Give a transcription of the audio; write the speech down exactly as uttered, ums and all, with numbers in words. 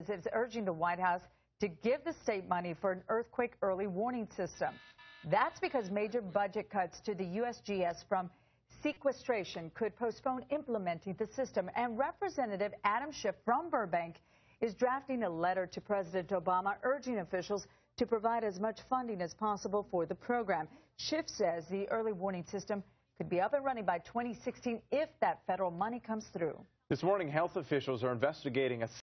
is urging the White House to give the state money for an earthquake early warning system. That's because major budget cuts to the U S G S from sequestration could postpone implementing the system. And Representative Adam Schiff from Burbank is drafting a letter to President Obama urging officials to provide as much funding as possible for the program. Schiff says the early warning system could be up and running by twenty sixteen if that federal money comes through. This morning, health officials are investigating a